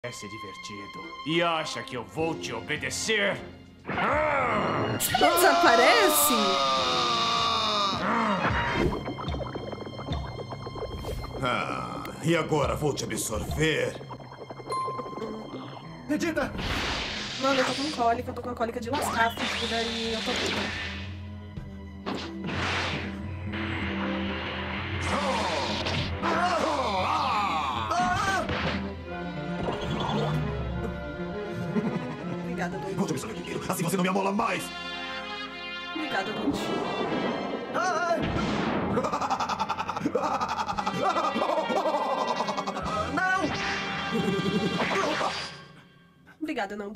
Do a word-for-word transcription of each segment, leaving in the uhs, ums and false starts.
Parece divertido. E acha que eu vou te obedecer? Não desaparece? Ah, e agora vou te absorver. Vegeta! Mano, eu tô com cólica, eu tô com a cólica de lascar, fudida, e eu tô puta. Obrigada, doido. Vou te absorver primeiro, assim você não me amola mais. Obrigada, doido. Não! Obrigada, Nando.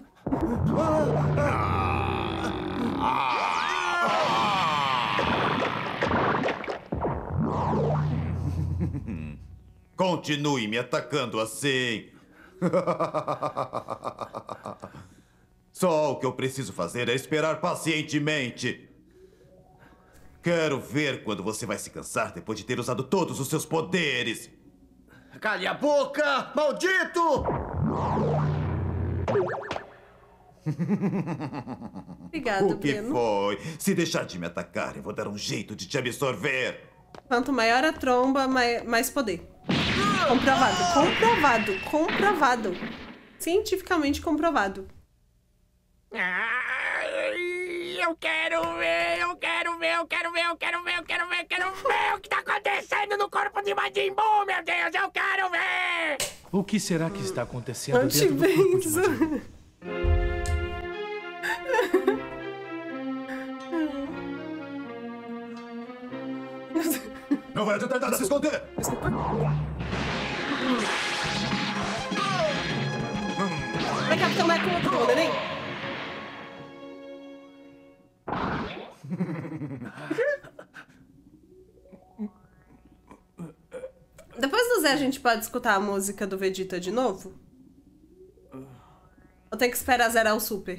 Continue me atacando assim. Só o que eu preciso fazer é esperar pacientemente. Quero ver quando você vai se cansar depois de ter usado todos os seus poderes. Cale a boca, maldito! Obrigada, O que Breno. foi? Se deixar de me atacar, eu vou dar um jeito de te absorver. Quanto maior a tromba, mai- mais poder. Comprovado, comprovado, comprovado. Cientificamente comprovado. Ai, eu quero ver, eu quero ver, eu quero ver, eu quero ver, eu quero ver, eu quero ver o que tá acontecendo no corpo de Majin Buu, meu Deus, eu quero ver! O que será que está acontecendo dentro do corpo de Antibenzo. Majin Buu? Não vai adiantar nada se esconder. Desculpa. Vai, Capitão Beco, do neném. Depois do Zé, a gente pode escutar a música do Vegeta de novo? Ou tem que esperar zerar o Super?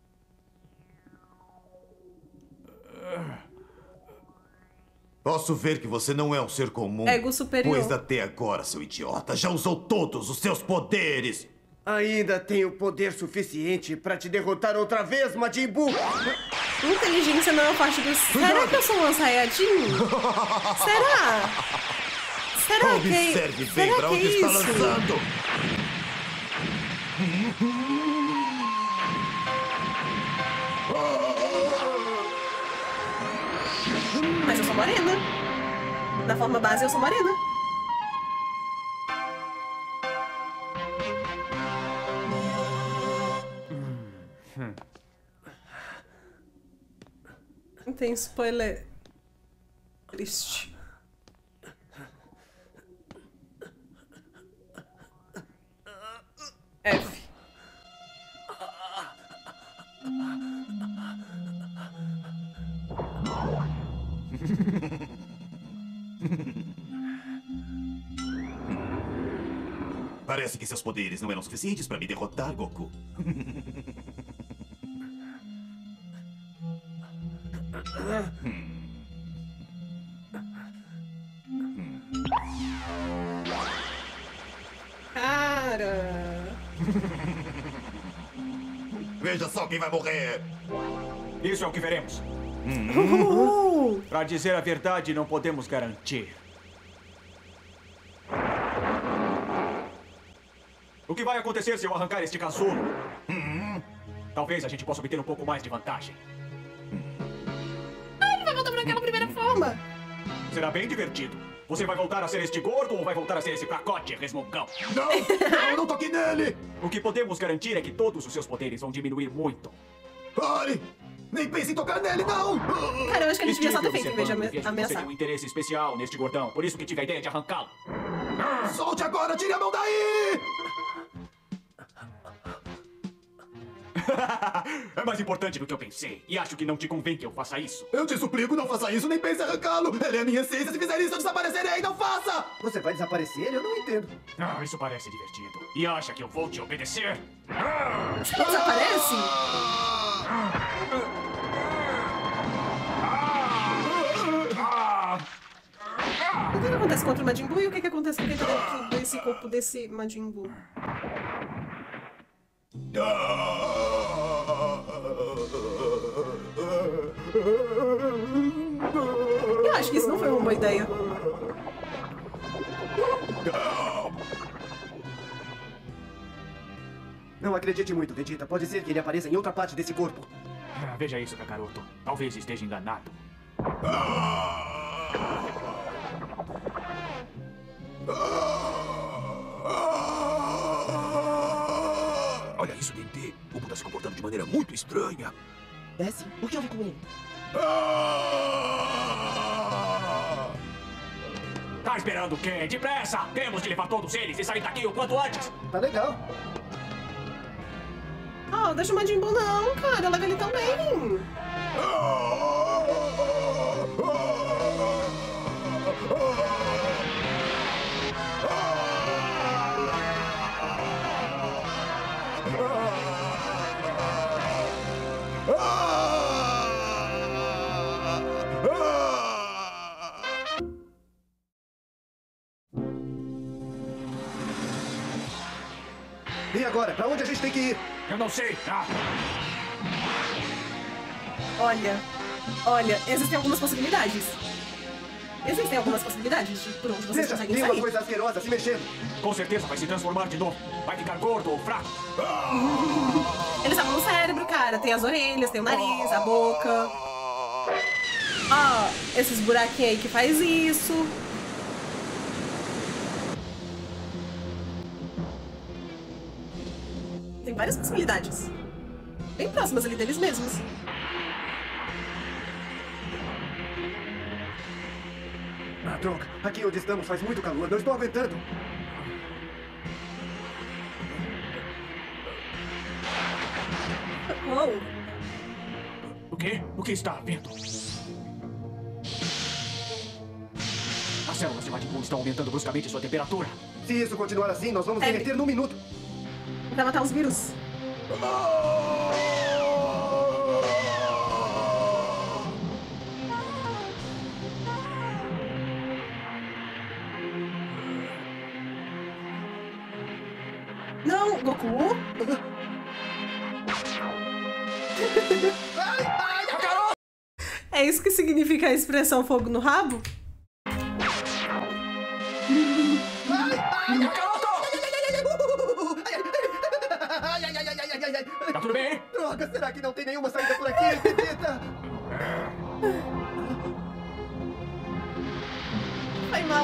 Posso ver que você não é um ser comum. Ego superior. Pois até agora, seu idiota, já usou todos os seus poderes. Ainda tenho poder suficiente pra te derrotar outra vez, Majin Buu! Inteligência não é parte do... Será que eu sou um Saiyajin? Será? Será que é... Observe bem Será pra que onde é está isso? lançando. Mas eu sou morena. Na forma base, eu sou morena. Tem spoiler. Triste. F. Parece que seus poderes não eram suficientes para me derrotar, Goku. Cara. Veja só quem vai morrer. Isso é o que veremos. Uhul. Pra dizer a verdade, não podemos garantir. O que vai acontecer se eu arrancar este casulo? Hum, Talvez a gente possa obter um pouco mais de vantagem. Ah, ele vai voltar pra aquela primeira forma. Será bem divertido. Você vai voltar a ser este gordo ou vai voltar a ser esse pacote resmungão? Não, não, não toque nele. O que podemos garantir é que todos os seus poderes vão diminuir muito. Pare. Nem pense em tocar nele, não. Cara, eu acho que ele devia só ter Estive feito em vez de observando e ame- vejo que você ameaçar. tem um interesse especial neste gordão. Por isso que tive a ideia de arrancá-lo. Solte agora, tire a mão daí. É mais importante do que eu pensei. E acho que não te convém que eu faça isso. Eu te suplico, não faça isso, nem pense em arrancá-lo. Ele é a minha essência. Se fizer isso, eu desaparecerei. Não faça. Você vai desaparecer? Eu não entendo. Ah, isso parece divertido. E acha que eu vou te obedecer? Ele desaparece? O que, que acontece contra o Majin Buu e o que, que acontece com quem tá dentro desse corpo desse Majin Buu? Eu acho que isso não foi uma boa ideia. Não acredite muito, Vegeta. Pode ser que ele apareça em outra parte desse corpo. Ah, veja isso, Kakaroto. Talvez esteja enganado. Olha isso, Dendê. O Buda se comportando de maneira muito estranha. Desce? O que houve com ele? Tá esperando o quê? Depressa! Temos de levar todos eles e sair daqui o quanto antes! Tá legal. Oh, deixa o Majin Buu não, cara. Leva ele também. E agora? Pra onde a gente tem que ir? Eu não sei, tá? Olha, olha, existem algumas possibilidades. Existem algumas possibilidades de por onde vocês Veja, conseguem tem uma sair. coisa asquerosa se mexendo. Com certeza vai se transformar de novo. Vai ficar gordo ou fraco. Eles estavam no cérebro, cara. Tem as orelhas, tem o nariz, a boca. Ó, esses buraquinhos aí que faz isso. Tem várias possibilidades. Bem próximas ali deles mesmos. Ah, droga. Aqui onde estamos faz muito calor. Não estou aguentando. Uou. O quê? O que está havendo? As células de Majin Buu estão aumentando bruscamente sua temperatura. Se isso continuar assim, nós vamos É. derreter num minuto. Pra matar os vírus. Não, Goku. É isso que significa a expressão fogo no rabo? Tá tudo bem? Droga, será que não tem nenhuma saída por aqui, Vegeta? Foi mal.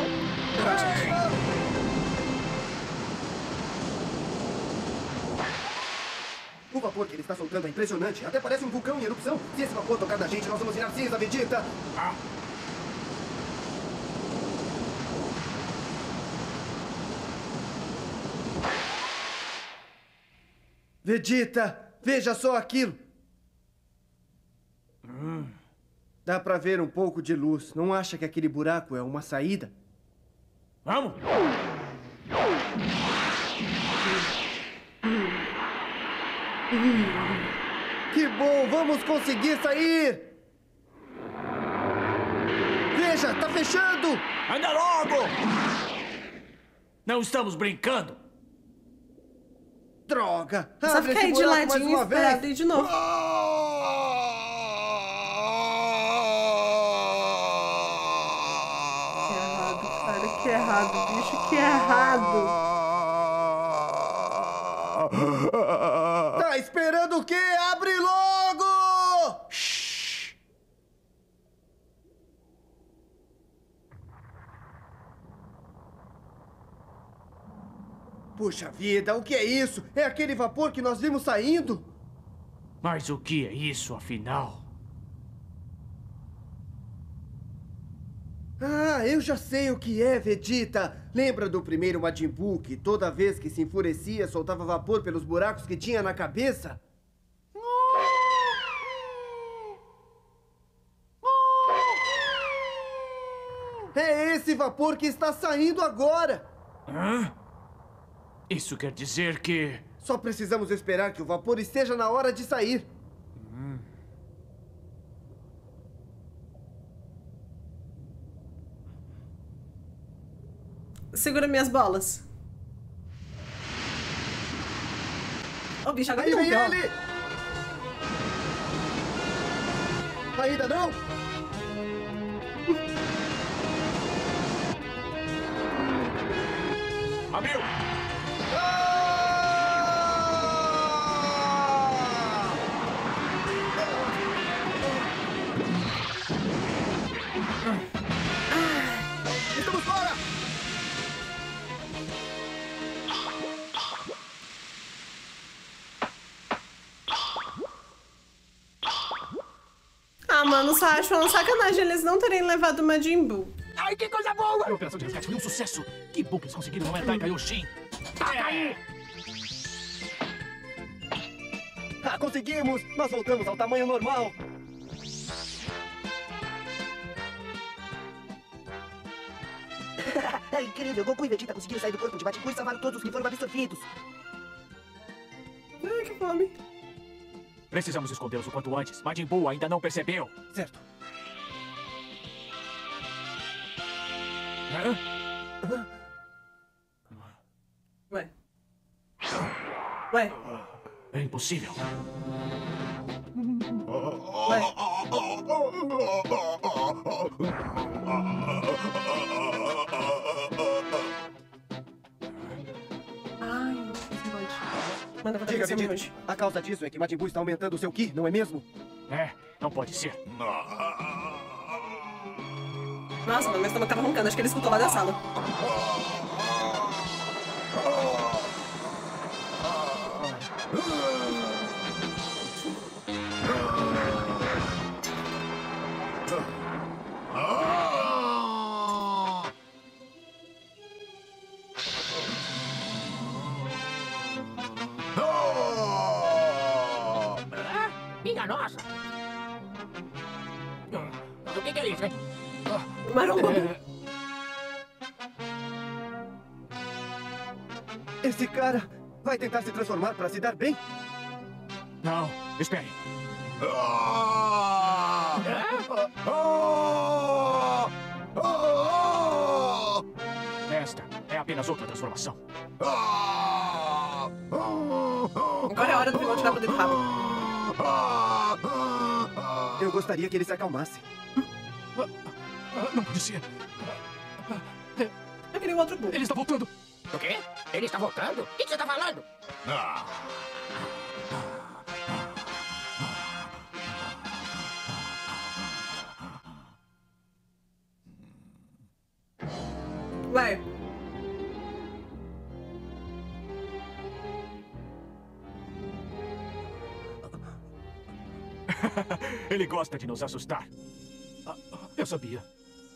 O vapor que ele está soltando é impressionante. Até parece um vulcão em erupção. Se esse vapor tocar na gente, nós vamos virar cinza, Vegeta. Ah, Vegeta, veja só aquilo. Dá pra ver um pouco de luz. Não acha que aquele buraco é uma saída? vamos! Que bom, vamos conseguir sair! Veja, tá fechando! Anda logo! Não estamos brincando. Droga! Só Abre fica esse aí de buraco mais ladinho e uma esperar vez! abrir de novo. Que errado, cara. Que errado, bicho. Que errado. Tá esperando o quê? Abre logo! Puxa vida, o que é isso? É aquele vapor que nós vimos saindo? Mas o que é isso, afinal? Ah, eu já sei o que é, Vegeta. Lembra do primeiro Majin Buu que toda vez que se enfurecia soltava vapor pelos buracos que tinha na cabeça? É esse vapor que está saindo agora. Hã? Isso quer dizer que... Só precisamos esperar que o vapor esteja na hora de sair. Segura minhas bolas. Ô, bicho, agora Aí vem não, ele! Ainda não? Abriu! Estamos fora! Ah, mano, só acho uma sacanagem eles não terem levado o Majin Buu. Ai, que coisa boa! A operação de resgate foi um sucesso! Que bom que eles conseguiram aumentar em Kaioshin! Taca aí! Ah, conseguimos! Nós voltamos ao tamanho normal! É incrível, Goku e Vegeta conseguiram sair do corpo de Majin Buu e salvaram todos os que foram absorvidos. Ai, que fome. Precisamos escondê-los o quanto antes. Majin Buu ainda não percebeu. Certo. Hã? Ué. Ué. É impossível. Ué. Ai, manda pra Diga, você Vegeta, hoje. a causa disso é que Majin Buu está aumentando o seu Ki, não é mesmo? É, não pode ser. Nossa, mano, meu estômago tava roncando. Acho que ele escutou lá da sala. Ah, minha nossa! O que, que é isso, hein? Maromba. Esse cara vai tentar se transformar para se dar bem? Não, espere. Esta é apenas outra transformação. Agora é hora do vilão tirar o poder do rabo. Eu gostaria que ele se acalmasse. Ah, não pode ser. Eu queria o outro Buu. Ele está voltando. O quê? Ele está voltando? O que, que você está falando? Vai. Ele gosta de nos assustar. Ah, eu sabia.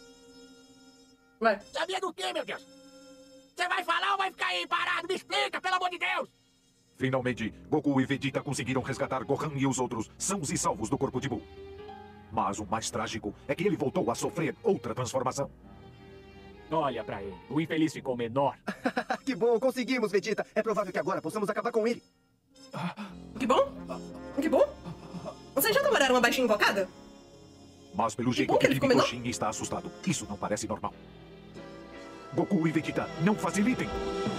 Vai. Sabia do quê, meu Deus? Você vai falar ou vai ficar aí parado? Me explica, pelo amor de Deus! Finalmente, Goku e Vegeta conseguiram resgatar Gohan e os outros sãos e salvos do corpo de Buu. Mas o mais trágico é que ele voltou a sofrer outra transformação. Olha pra ele. O infeliz ficou menor. Que bom, conseguimos, Vegeta. É provável que agora possamos acabar com ele. Que bom? Que bom? Vocês já tomaram uma baixinha invocada? Mas pelo jeito bom que que ele ficou Bibi menor. Toshin está assustado, isso não parece normal. Goku e Vegeta, não facilitem!